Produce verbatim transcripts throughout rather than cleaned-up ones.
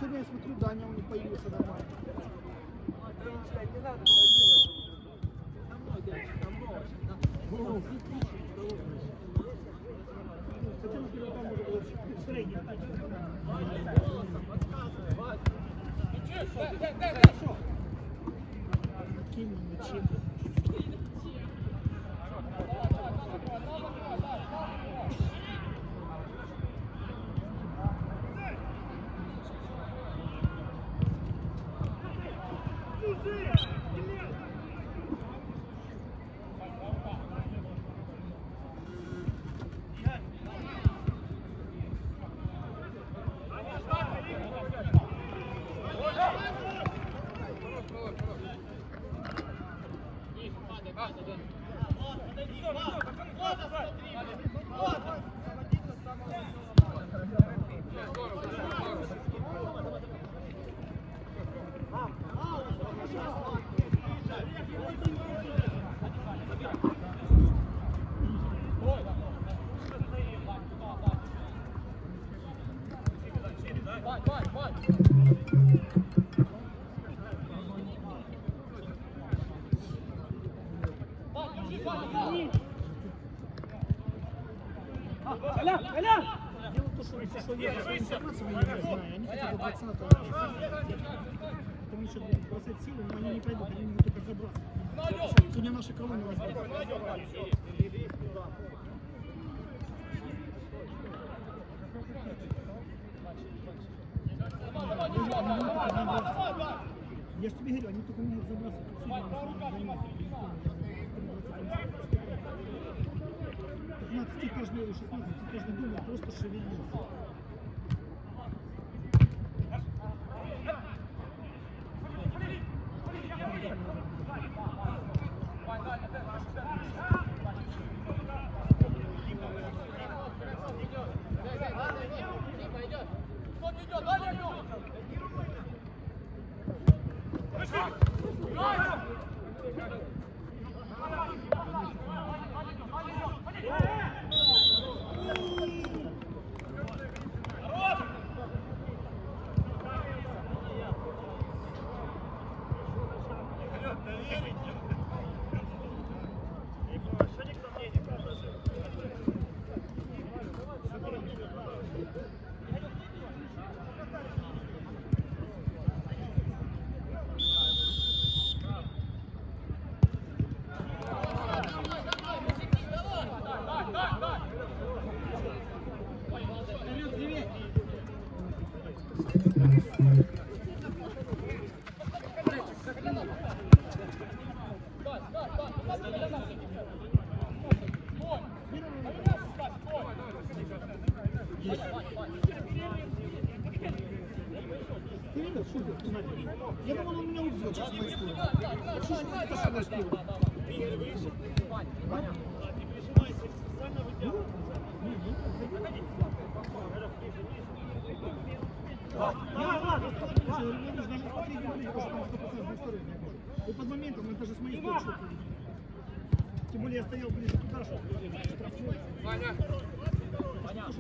сегодня я смотрю, Даня у них появился нормально. Не надо было делать. Намного, намного. Хотя на первом там уже было среднее. Хорошо. Каким ничем. Дело в том, что я информацию я не знаю, они хотят двадцатого. Потому что бросать силы, но они не пойдут, они могут только забраться. Сегодня наши колонны возьмут. Я ж тебе говорю, они только могут забраться. пятнадцать каждый, шестнадцать каждый дом просто шевелился. Я думал, он меня увидел сейчас в мою сторону. Что ж это с одной стороны? И под моментом, это же с моей стороны. Тем более я стоял ближе туда, что Ваня! Ваня!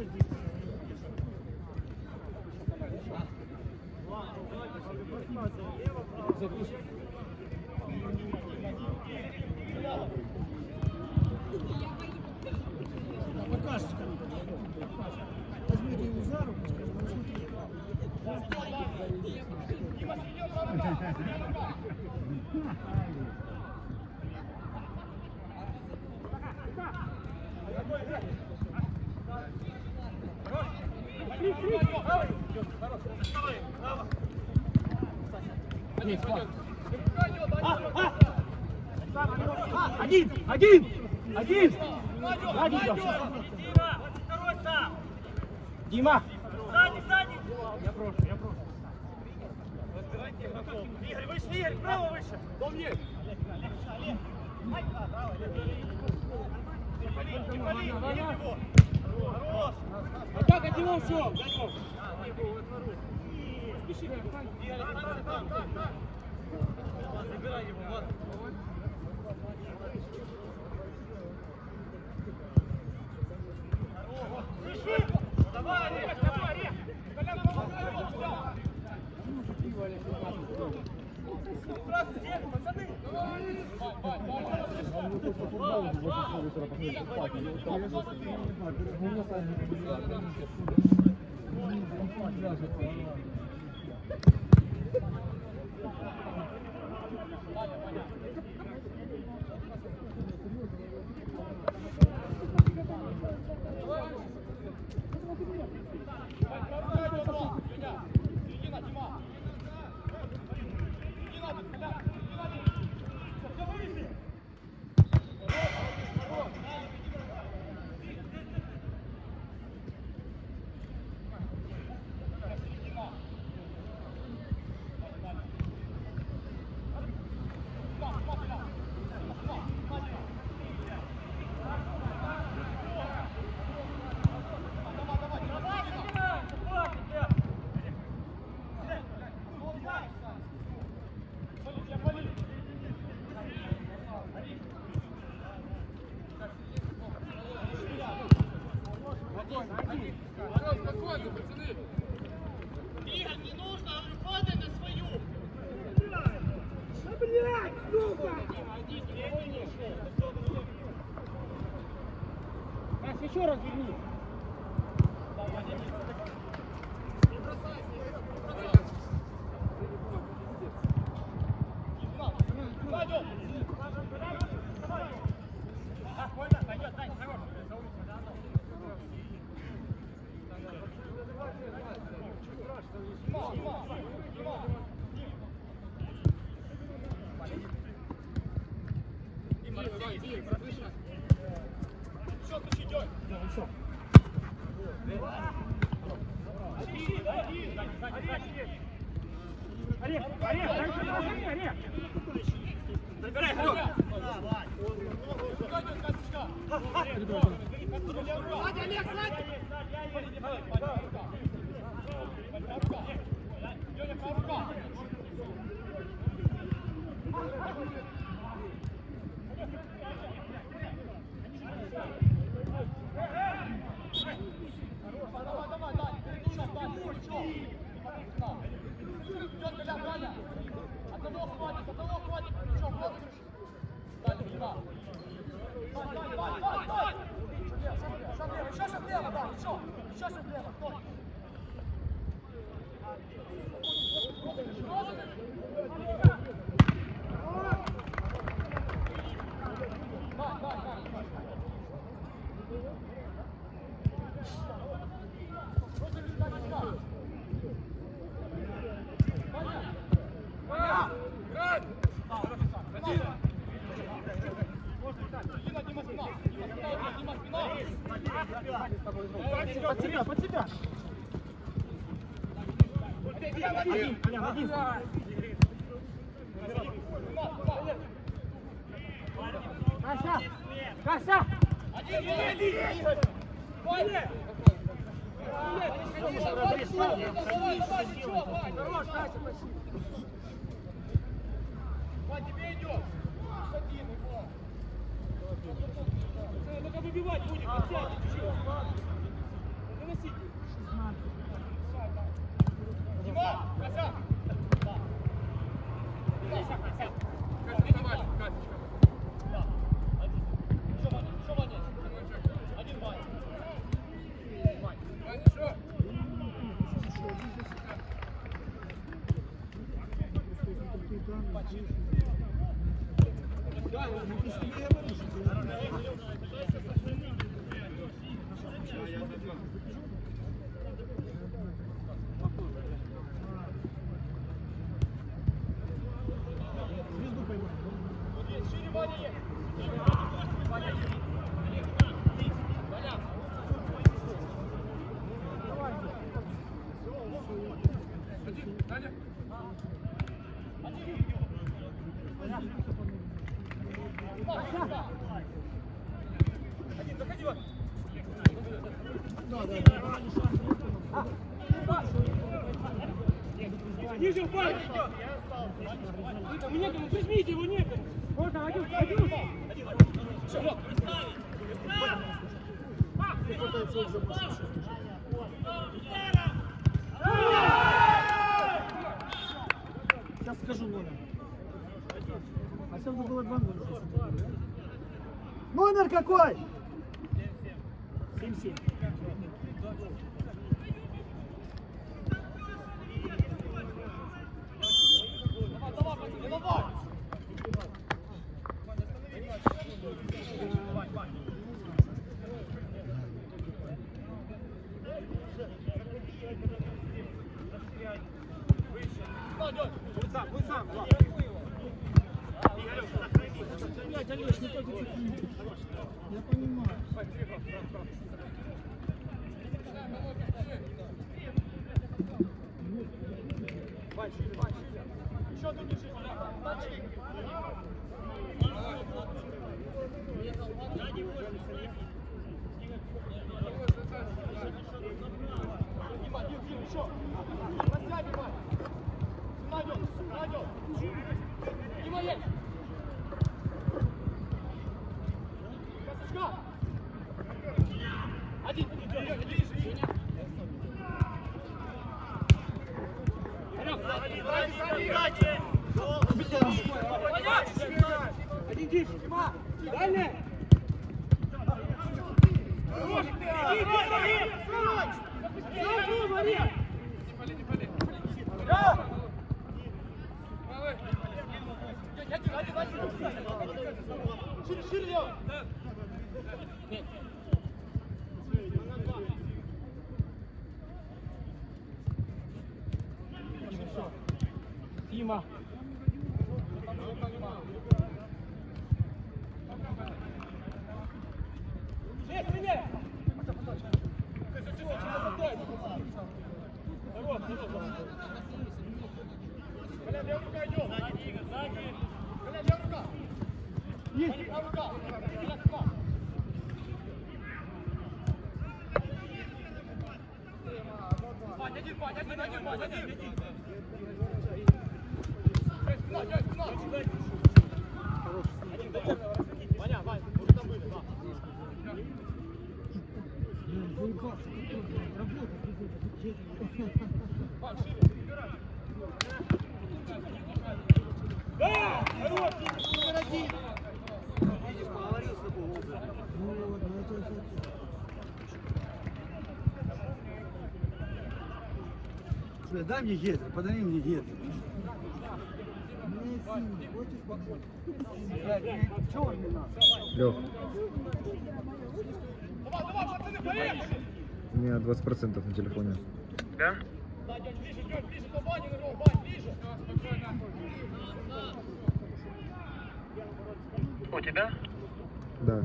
Покажешь, возьмите его за руку, скажи, ну Один! Один! Один! Один! Дима! Сзади, сзади! Я прошу, я прошу. Игорь, выше, Игорь, право выше! Дом есть! Не пали, не пали, не его! Хорош! А как от него все? Игорь, там, там, там, там! Забирай его, вот! Давай, Олег, давай, Олег! по футболу, вот это утро посмотрите, папа, я вот там лежу, ну, на сами не побежали, Еще раз верни. Олег, Олег, Олег, Олег. Забирай, Олег. Сзади, Олег, сзади. Под себя, под себя. Один, Колян, один. Кася! Кася! Тебе идет! Один его! Только выбивать будет, подсядь чуть-чуть! Выносите! Дима! Кася! Кася, Кася! Кася, давай, Касечка! Да, один. Еще Ваня, еще Ваня! Один Ваня! Ваня, еще! Звезду поймай. Шире Ваня есть! Ваня есть! Ваня! Один, Даня! Один, заходи, Ваня! Да, да, да. Ниже упали! Его некому, прижмите его некому! Вот там, один, один! Пытается их забросить. Сейчас скажу номер. А сейчас бы было два номера. Номер какой? семь-семь. Блядь, Олеж, не только цепи. Я понимаю. Еще тут держи. Один дичь, Дима! Дальше! Шире, шире, Лева! Дима! Дай мне гетер, подари мне гетер. Лёх. У меня двадцать процентов на телефоне. Да? У тебя? Да.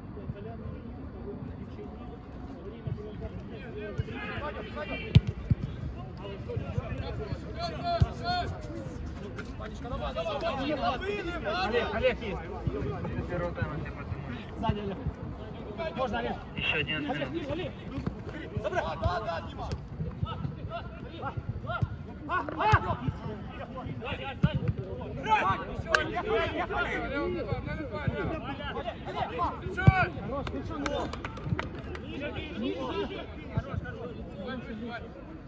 Олег, Олег есть. Сзади, Олег. Можно, Олег. Еще один. Олег, Олег, Олег. Забрать. Да, да, Дима. А, а! Хорош, ты что, ну? Ниже, ниже, ниже. Хорош, хорош.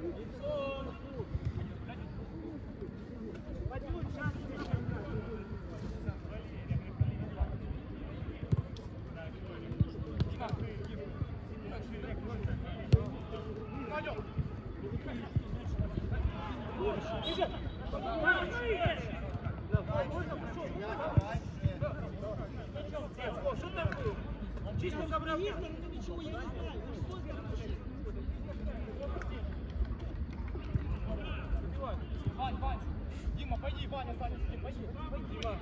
Чисто кабрависта, это ничего, я не знаю. Вань, Вань, Дима, пойди, Ваня, Саня, сиди, пойди, пойди, Дима.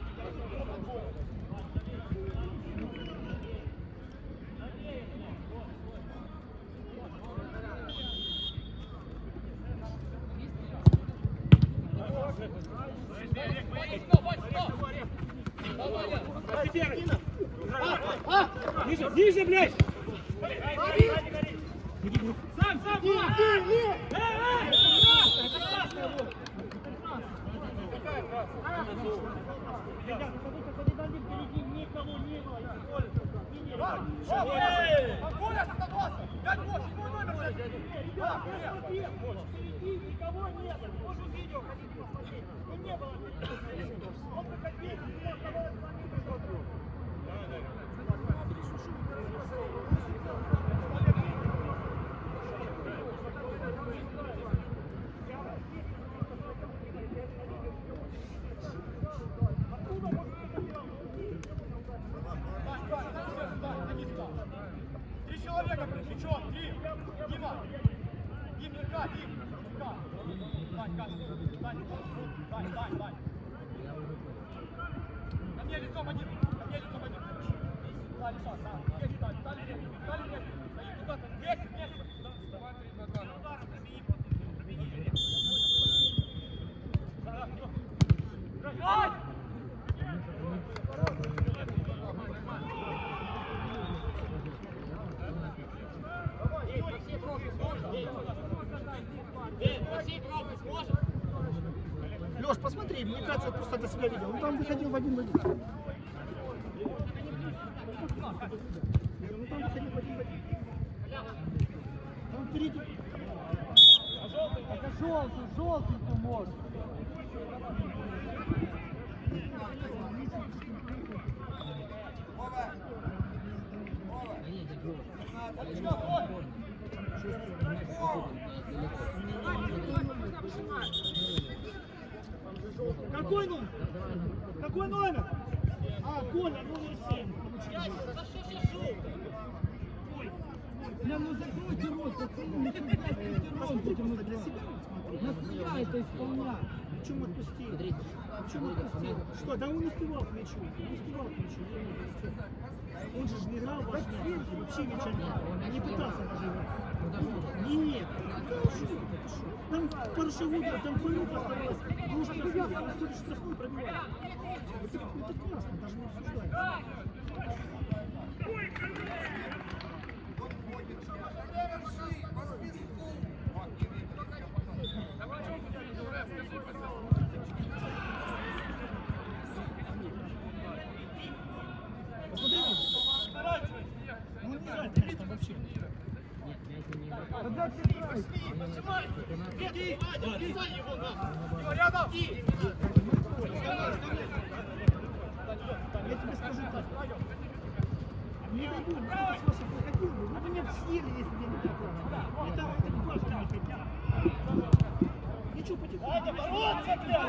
Ниже, ниже, блядь! Сам, сам, Дима! Никого нет, может видео, хотите посмотреть. Не было. Он выходил, он оставалось два метра. Ничего, Дим! Дима! Дим, не играй, Дим! Дань, Дань, Дань, Дань, Дань, Дань. Ко мне лицом один, ко мне лицом один. Дали шаг, да. Есть, дали, дали левый, дали левый. Стоит куда-то, вместе, вместе. Давай, три, два, два. Ударом пробеги, пробеги. Да, да, да. Леш, посмотри, мне кажется, я просто для себя видел. Он там выходил в один в один. Ну там выходил в один в один. Там впереди. Это желтый, желтый ты можешь. Какой номер? Какой номер? А, Коля, номер семь. Ой. Бля, ну закройте рот, пацаны, не кидайте рот этим Для себя смотри. нахуя это исполнять? Почему отпустил? Почему отпустил? Что, да он не успевал к мячу. Не успевал к мячу. Он же не играл вообще, вообще ничего не играл. Не пытался даже играть. Нет, там пару шагов, там хвилинка оставалась. Ну уже штрафной, он ходит штрафной пробивает. Это, это классно, даже не обсуждается. Посмотри, ну не играет, конечно, вообще. Когда ты играешь? Иди, Вадя, иди его, да. Рядом. Я тебе скажу так. Не дойду, ну кто с ваших выходил бы, вы бы меня съели, если бы я не так. Это, это не важно, не хотел. Ничего, потихоньку. Вадя, бороться, блядь!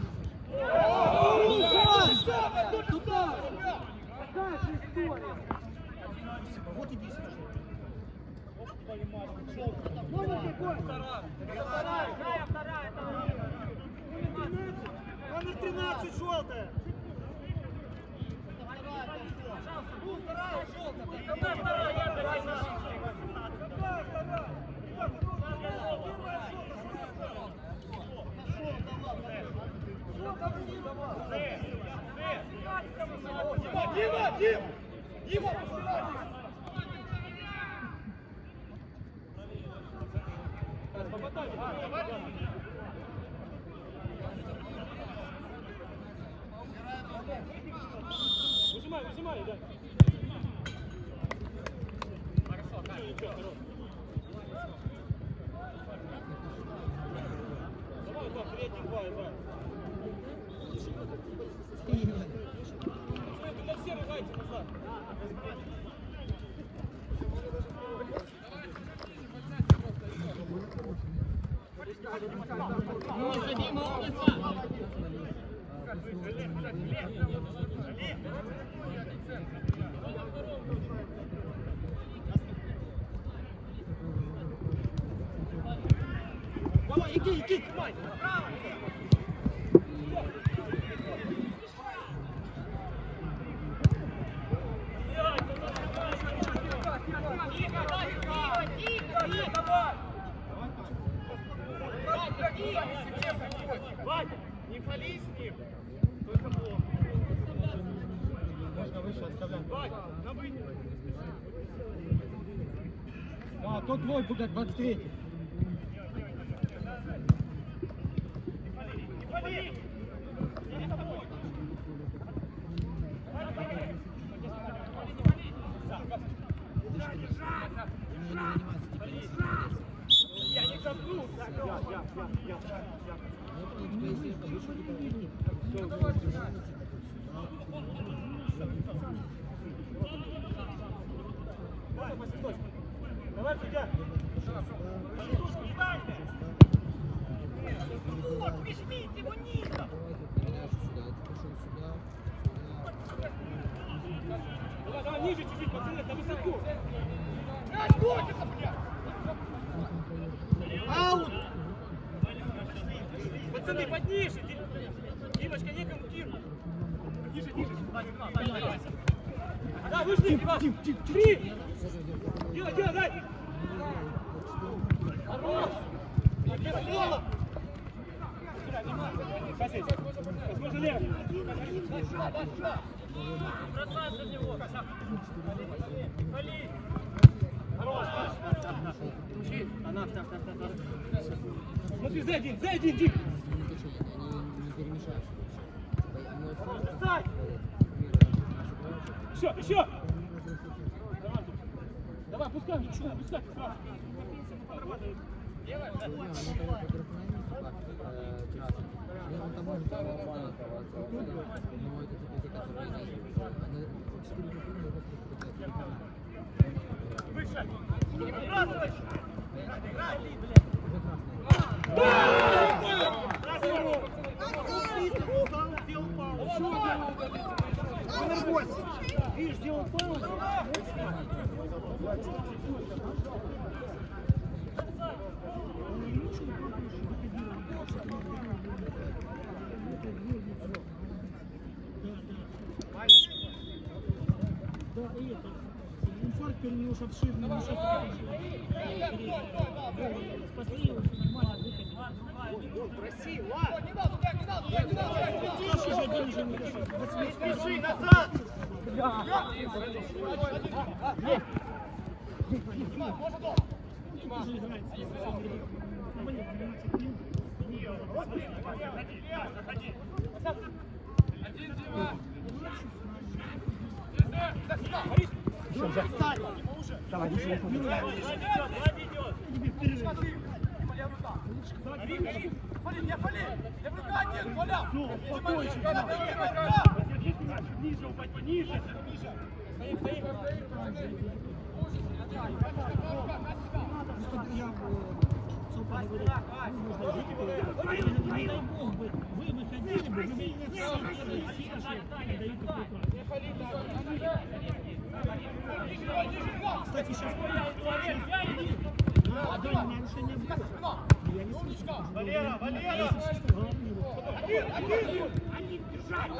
Туда! Туда! Какая же история? Вот иди сюда. Номер какой? Вторая, вторая, вторая. Номер тринадцать, желтая. Вторая, желтая. Какая вторая? Я давай на Какая вторая? Дима, Дима! Дима, посылай! Выжимай, выжимай, да. Хорошо, так, ничего, хорошо. Давай, два, третий, два, два. Туда все рыгайте назад. Давай, иди, иди, снимай. Вадя, не пали с ним. Только плохо. Можно выше оставлять. Вадя, на выйти. А, тот твой будет двадцать третий. Не пали! Я с тобой. Я не копну. Я, я, я, я, я. Давай, судья. Вот, прижмите его низом. Давай, давай, ниже чуть-чуть, пацаны, на высоту. Мяч блокится, блядь! Аут! Пацаны, подниже! Димочка, некому кинуть! Ниже, ниже! Да, вышли, Иван! Три! Делай, делай, дай! Хорош! Делай! Возможно, левый! Пространство в него! Вали! Хорош! Она, так, так, так, так. Смотри, за один, за один, Дим! Встань! Еще, еще! Давай, пускай, пускай, пускай! Делай! Выше! Не выбрасывай! Видишь, делал паузу. Да, и это. Инфаркт перенес обширный. Спасли его, все нормально, выходит. Проси, ладно! Не надо, не надо, не надо! Не спеши, назад! Один, Дима! Давай, не Фали, не фали! Не врага один, Коля! Ниже упади, ниже! Стоим, стоим! Супа говорит, нужно жить, не дай бог бы, вы выходили бы, вы меня все дают кстати, сейчас да, нарушение было. Я не слышу. Валера, Валера! Один, один! Один, держать!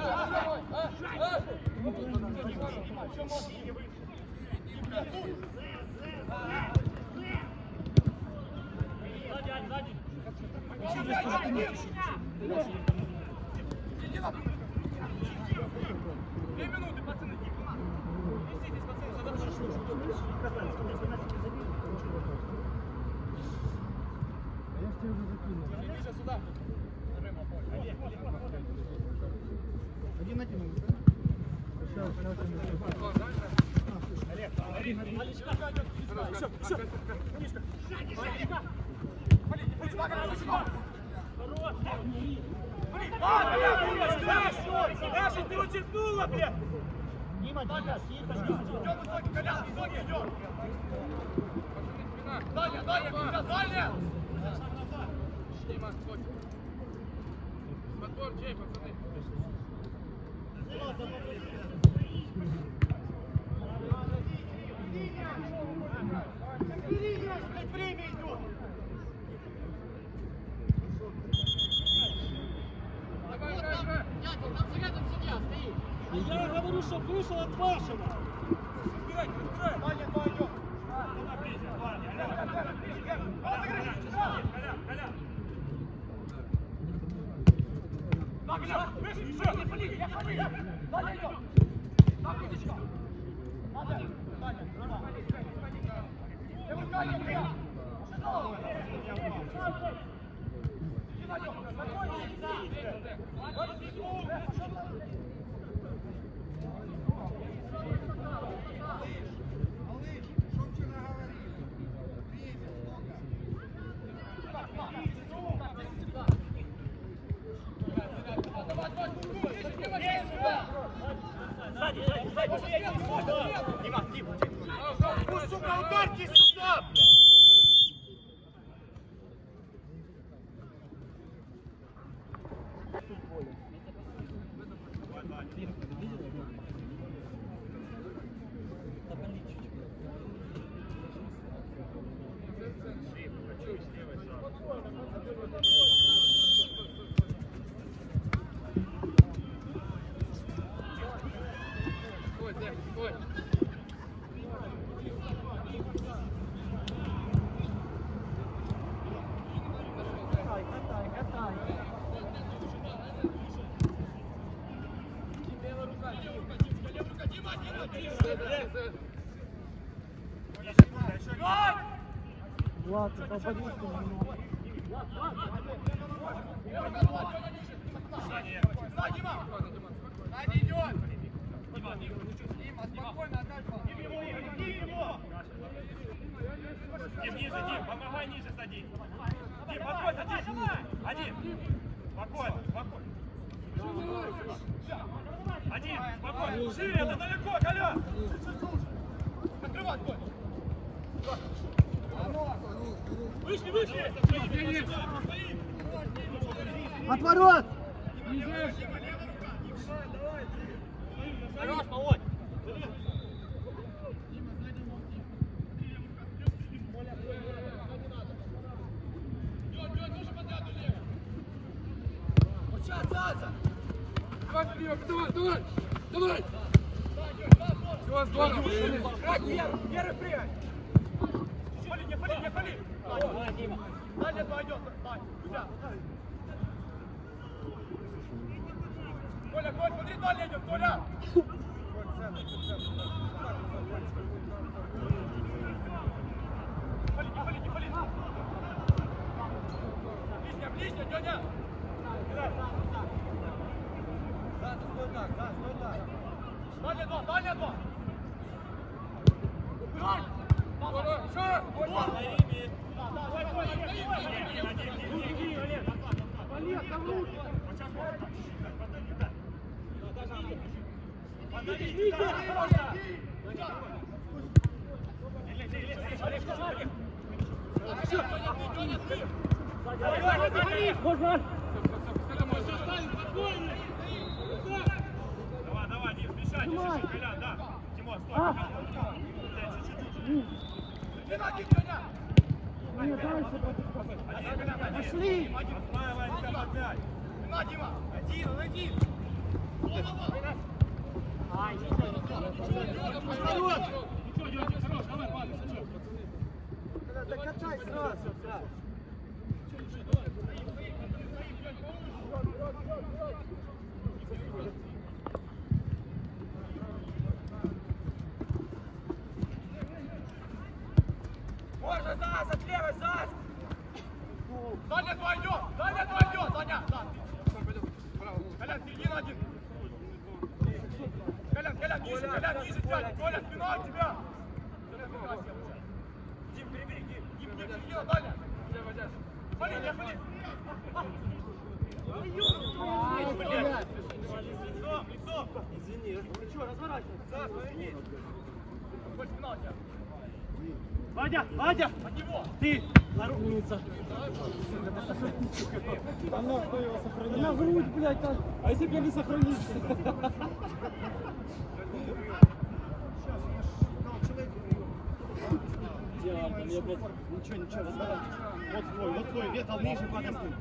Сзади, сзади! Две минуты, пацаны! Неситесь, пацаны, задержите! Ниже сюда! Один один. Олег, один один. Все, все. Мишка. Даша, ты утянула, блядь! Дима, Дима, тихо, Идем высокий, Колян, высокий идем! Дальня, дальня, дальня! Дима, сходи. Подбор, чей, пацаны? Время идет! Давай, давай! Там рядом судья стоит! Я говорю, что вышел от вашего. Убирай, убирай! Дальня, два идем! Так, Коля, выше, еще! Не фали, не фали! Дальня идем! Так, Кузечка! Дальня, Дальня, не выкали, Коля! Сзади, сзади, сзади! Дима, Дима! Пусть, сука, ударьте сюда, блядь! Ладно, попадешь ты немного. Сзади идет! Дима, Дима, спокойно, отдай пас. Дим, его, Дим, его! Дим, ниже, Дим, помогай ниже садись. Дим, подходь, садись. Один. Спокойно, спокойно. Один, спокойно. Шире, это далеко, Коля! Открывай, Коль! Вышли, вышли! Отворот! Хорош, Володь! Давай, давай, давай! Давай! Все, здорово! Первый, первый прием! Фали, не фали, не фали! Давай, Дима! Дальше пойдет, Дань, Кузя! Коля, Коля, смотри, Толя идет, Толя! Фали, не фали, не фали! Ближняя, ближняя, Дёня! Да, стой так, да, стой так! Дальше два, дальше два! Давай, давай, Дим, мешай, не мешай, Колян, да. Тимон, стой, пока. Пошли! Осваиваемся опять. На, Дима! Один, он один! Ай, да катай сразу, да. Можно, Зас, отлевай, Зас! Даня, твой идет! Даня, твой идет! Даня! Колян, середина один! Колян, Колян, ниже, Колян, ниже тянет! Коля, спина от тебя! Дим, перебери, Дим! Дим, Дим, середина, Даня! Фали, не фали! Блядь! Лицо, лицо! Извини, ну что, разворачивайся! Зас, поверни! Коль, спина у тебя! Вадя, Вадя! От него! Ты! Умница! Она кто его сохранит? На грудь, блядь, так. А если бы я не сохранился? Идеально, я, блядь, ничего, ничего, разворачивайся. Вот твой, вот твой, ветал ниже, подожди.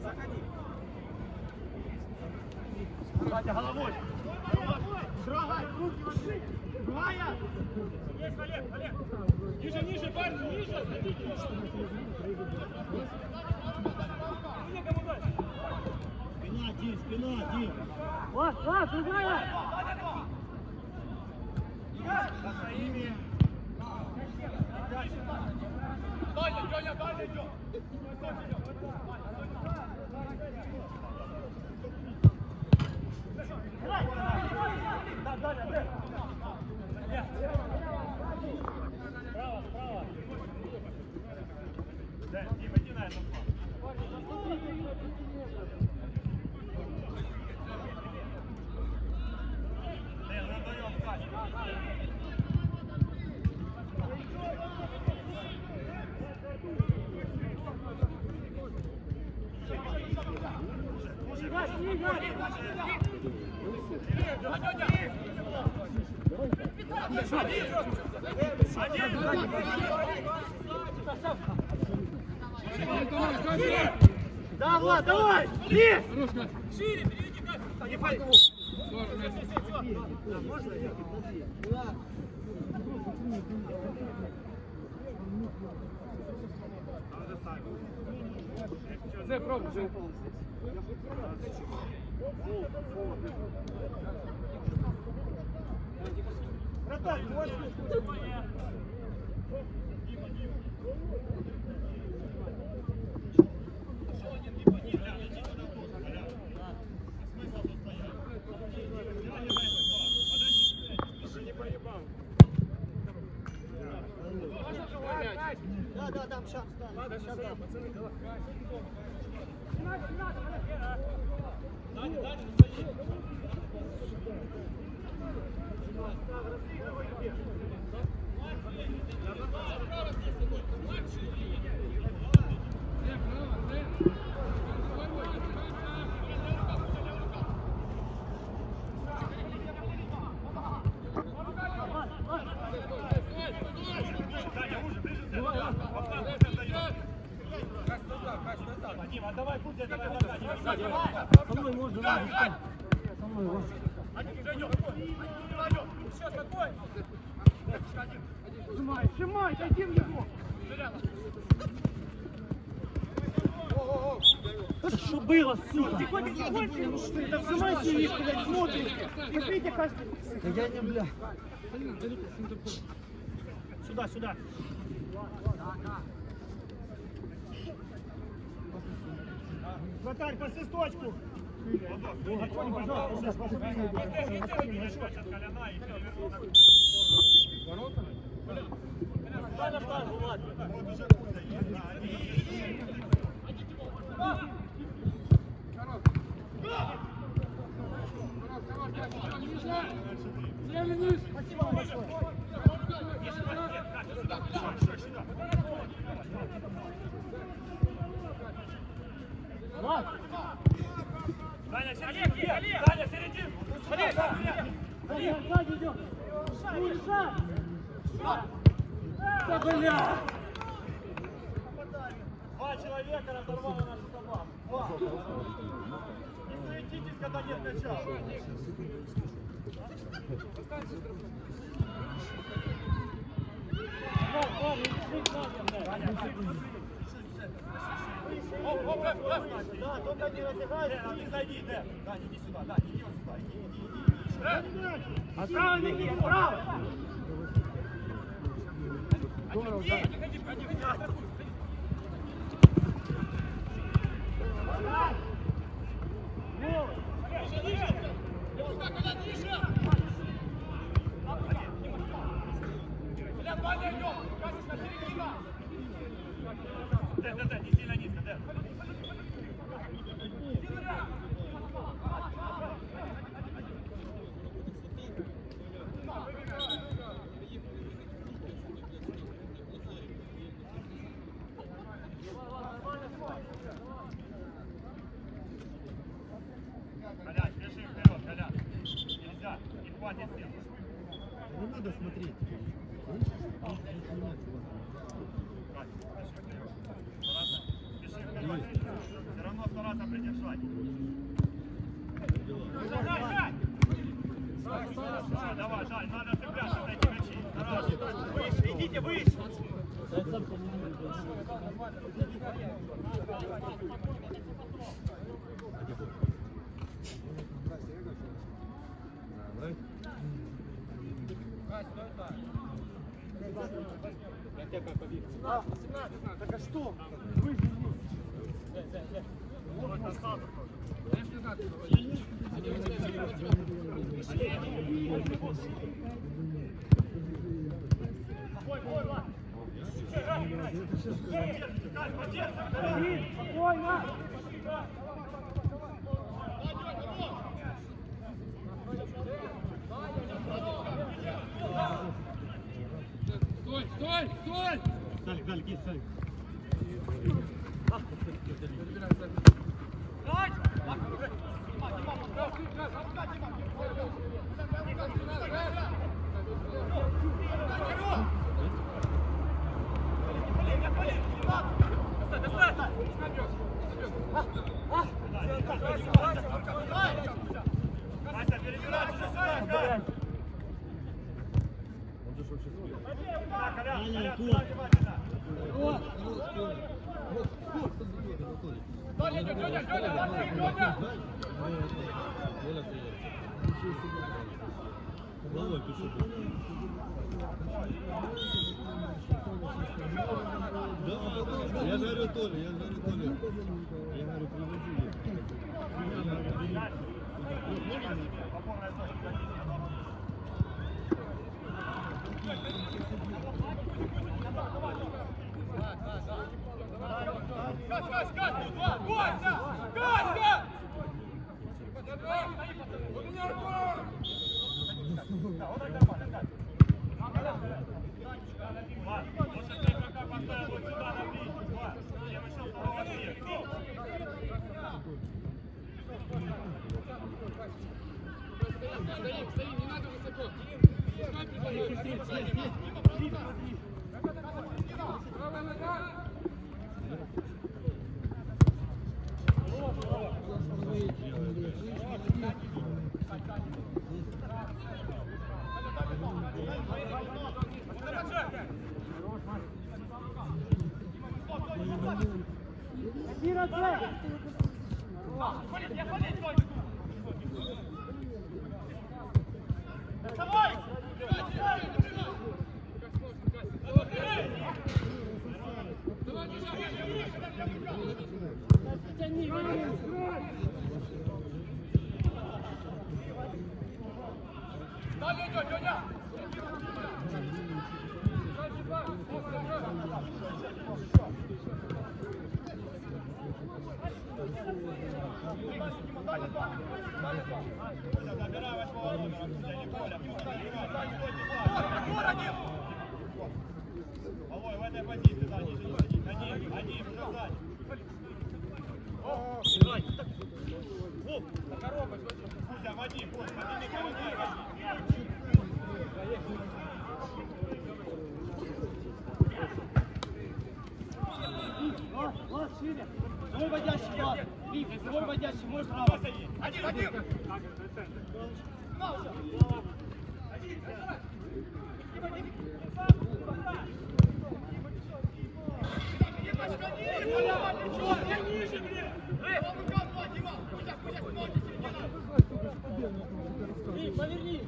Вадя, головой! Трогай! Руки ложи! Двая! Есть, Олег, Олег! Ниже, ниже, парни, ниже! Садите! Спина, Дим, спина, Дим. Вот, вот, другая! Даня, Даня, Даня идет! Справа, справа! Да, Дима, иди на этот план. Дэн, мы вдвоем скачем. Да, Влад, давай! Лезь! Шире, переведи как. Не фали. Можно я? Це пробуй. Братан, вот. Да, да, да, сейчас, да. Ладно, сейчас дам, пацаны, давай. Даня, Даня, на своей. Со мной можно, можно. Со мной можно. Сжимай, сжимай, дойди в него. Что было, сука? Да вжимайте их, блядь, смотрите. Смотрите, каждый. Да я не, бля. Сюда, сюда. Вратарь, по свисточку. Отходи, пожалуйста. Спасибо большое. Даня, середин! Даня, середин! Смотри! Даня, сзади идем. Миша! Да, бля! Два человека разорвало нашу собаку. Два. Не суетитесь, когда нет мяча. Да, только не разбегайся, а ты зайди, Дэн. Дань, иди сюда, Дань, иди вот сюда, иди, иди, иди. Отправо, Ники, отправо! Здорово, да. Дэн, Дэн, Дэн, не сильно низко, Дэн. Колян, бежи вперед, Колян. Нельзя, не хватит сил. Не надо смотреть. Все равно стараться придержать. Давай, Жаль, надо цепляться за эти мячи. Стараться. Выше, идите выше. Так а что? Вы же Спокойно! Стой, стой, стой! Салик, Салик, есть Салик. Головой пишу. Да, я говорю Толя, я говорю Толя. Я говорю, приводи ее. назад, Зэ! Давай! Тяни, Волой, в этой позиции, да, ниже, ниже, один, один, уже сзади. О, давай. Вуп, на коробочку. Кузя, води, Кузя, води, не колытай, води. Влад, Влад, шире! Мой водящий, Влад! Вик, мой водящий, мой право! Один, один! Вик, поверни!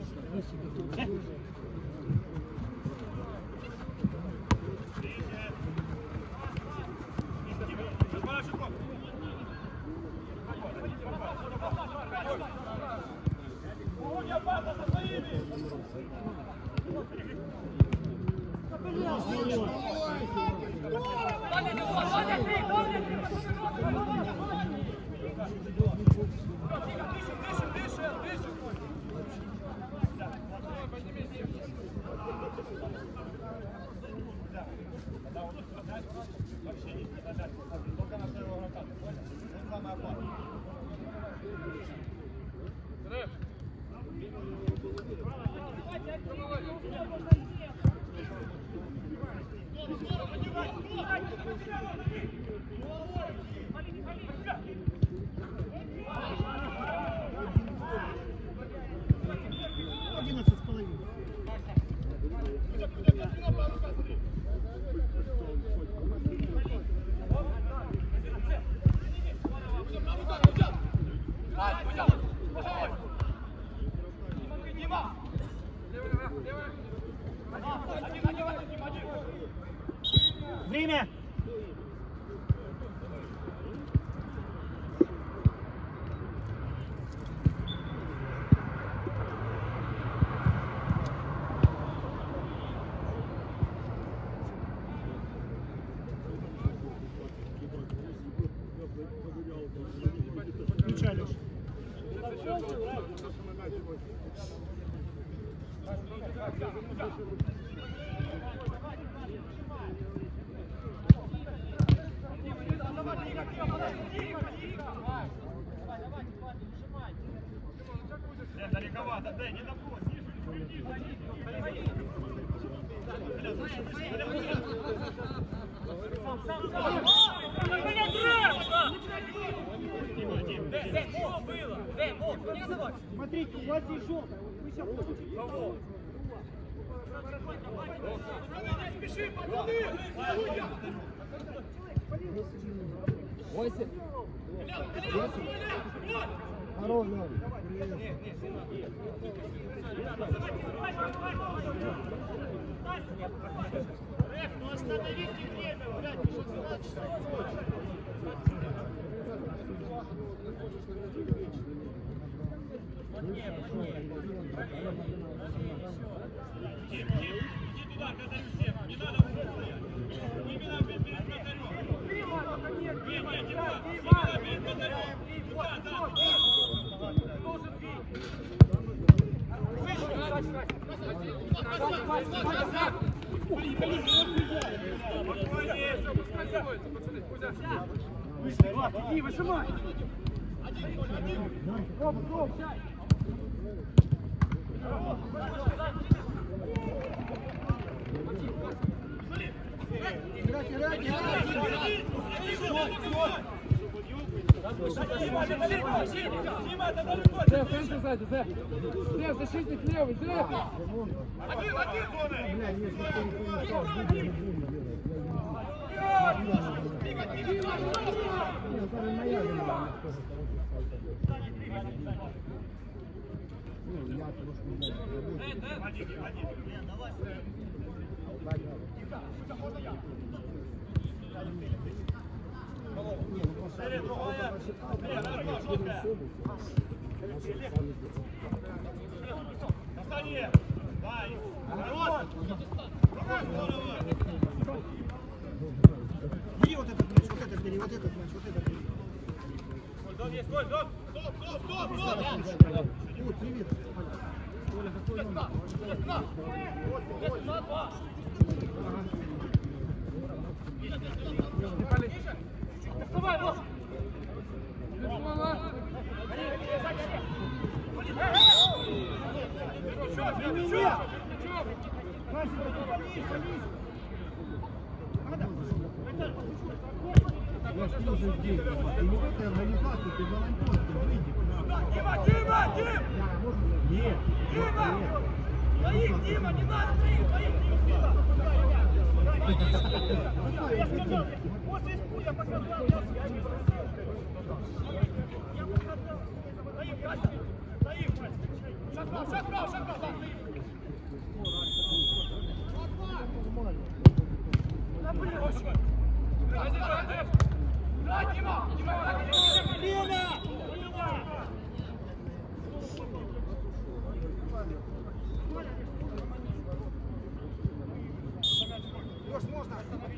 Одиннадцать с половиной. Время! Включай, Леш. Далековато, дай, не добрось, ниже, Смотрите, у вас есть желтый. Вы сейчас получите. Кого? Не спеши, пацаны! Восемь. Ровно. Ну остановите время, блядь, уже двенадцать часов. Тим, Тим, иди туда, вратарю всем, не надо в угол стоять. Именно перед вратарем. Нет, нет, Дима, именно перед вратарем. Туда, да. Должен бить. Спокойнее, все, пускай заводится, пацаны, Кузя. Выше, Влад, иди, выжимай. Оба, оба, сядь. Играть, играть, играть. Дима, это далеко. Зэ, центр сзади, Зэ. Зэ, защитник левый, Зэ. Один, один, зоны. Бери вот этот мяч, вот этот бери, вот этот мяч, вот этот бери. Стой, стоп, стоп, стоп, стоп, стоп! Вот, привет. Оля, какой номер? Доставай, Лош! Ты организацию, ты волонтер, ты выйди. Дима, Дима, Дим! Нет, Дима! Двоих, Дима, не надо двоих, двоих, Дима! Я сказал, после испуга я показал, я не просил. Я показал. Двоих, Вася, двоих, Вася. Шаг прав, шаг прав, шаг прав, да. Да, блин, Вася. Да, Дима! Дима! Дима! Леш, можно остановить?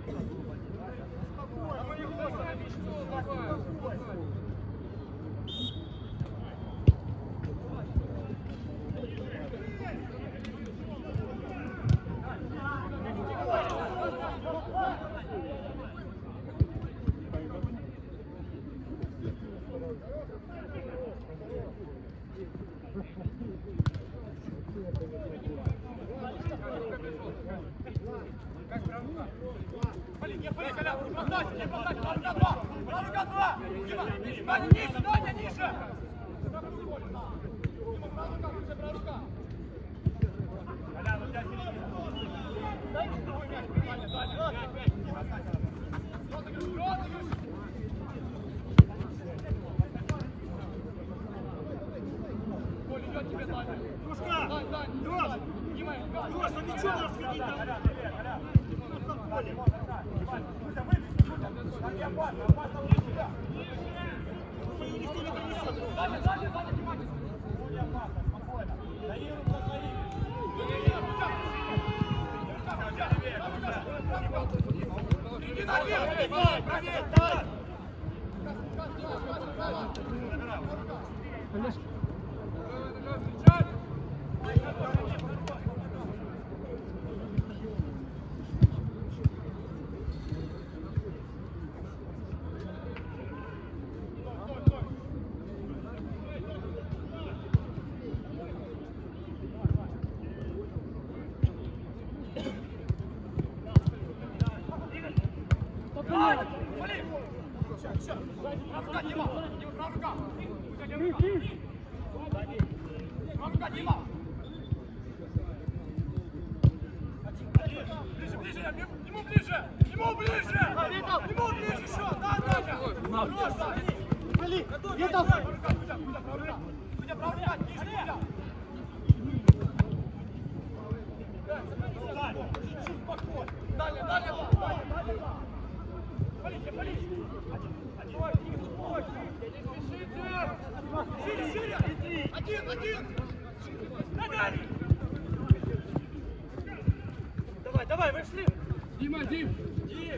Давай, давай, вышли! Дима, Дим! Дим!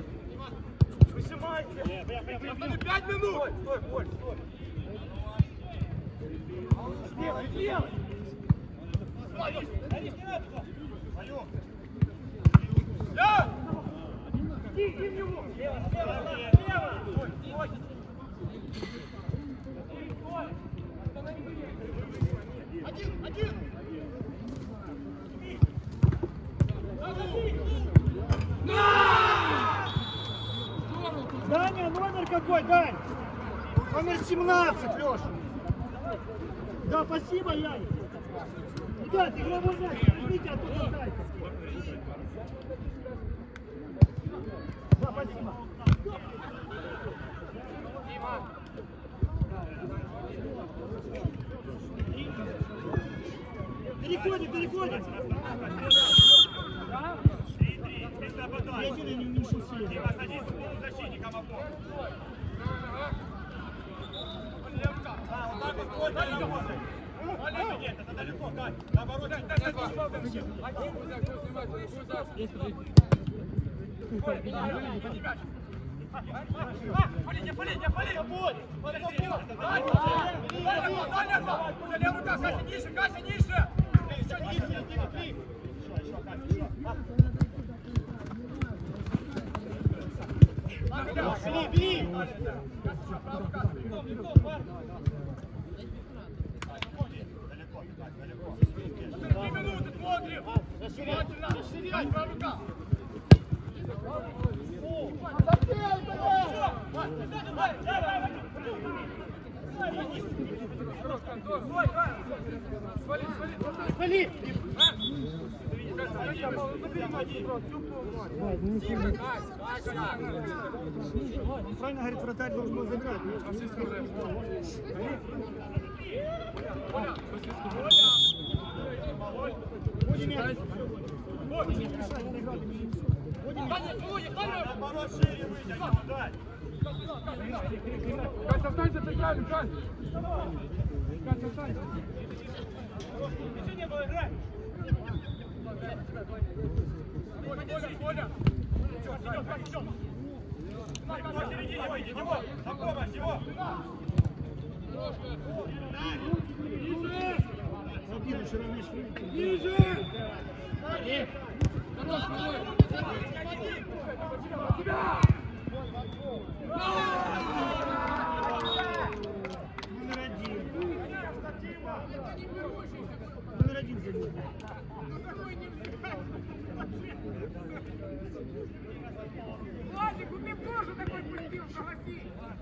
Выжимайте! Остались пять минут! Стой, стой, Коль, стой! Сделай, сделай! Давид, Давид, не надо туда! Твою! Да! Иди, иди в него! Слева, слева, слева! Стой, стой! Один, один! Даня, номер какой, Дань? Номер семнадцать, Леша. Да, спасибо, Яня. Ребят, игровой мяч, возьмите оттуда, дайте. Да, спасибо. переходим. Один не уменьшил силу. Дима, садись с полузащитником опор. Да, вот так вот, вот так работай. Вали где-то, это далеко, Кать. Наоборот, дай, дай, дай, Полиня, полиня, полиня, будь! Левую рука, Кася, ниже, Кася, ниже! Еще ниже, Дима, три! Еще, Кася, еще! Бери, бери! Кася, правую, Кася, лицом, лицом, парень! Далеко, далеко. Три минуты, смотрим! Внимательно! Расширяй, правая рука! Свали! Он правильно говорит, вратарь должен был забирать. Будем мяч. Наоборот, шире вытянем, дай! Катя, останься центральным, Катя! Катя, останься! Движение было, играй! Коля, Коля! По середине выйди, него! На помощь, его! Забил вчера мяч. Ниже! Хорош, Коля! Тебя! Номер один. Номер один забил. Владик, у меня тоже такой пустил, согласись!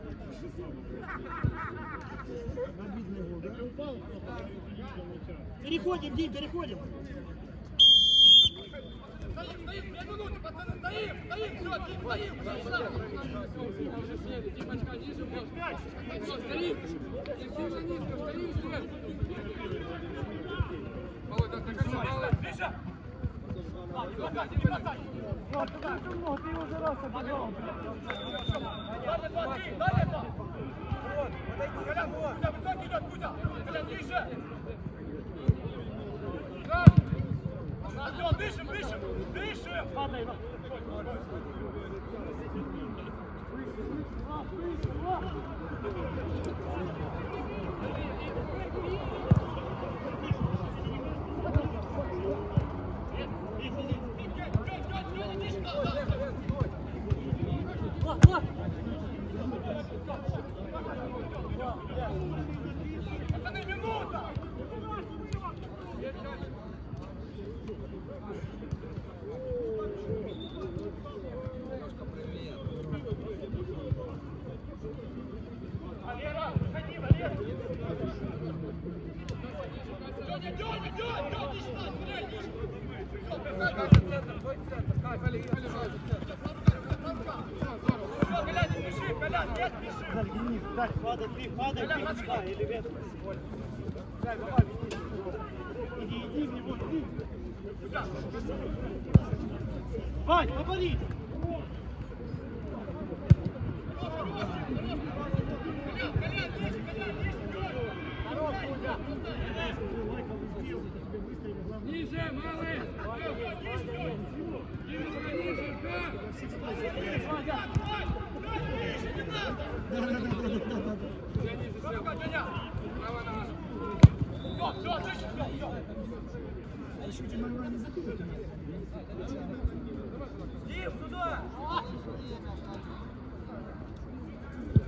Обидный гол, да? Переходим, Дим, переходим. Стоим, стоим, две минуты, пацаны, стоим, стоим, все, Дим, стоим, Мы уже сели, Димочка, ниже, вот. Все, стоим! Не сильно низко, стоим, все! Володя, ты как мало? Миша! Вот, туда, туда, ты уже раз обыграл. Дальше, два, три, дальше, два! Вот, подойди, Колян, Кузя, высокий идет, Кузя! Колян, ниже! Артем, дышим, дышим, дышим! Падай, на. Пацаны, минута! Валера, выходи, Валера! Дёня, Дёня, Дёня, Дёня, не сюда, стреляй, ниже! Всё, Катя, центр, твой центр, Катя, Вали, Вали, Вали, центр. Всё, Колян, не спеши, Колян, не спеши! Дай, падай, ты, падай, Колян, ты, подскажи. да, или вверх. Дай, давай, иди, иди в него, иди. Вань, попади! Ниже, малый! Ниже, ниже, Право нога. Всё, всё, слышишь, всё, всё. А еще тебе нормально забил. Дим, туда!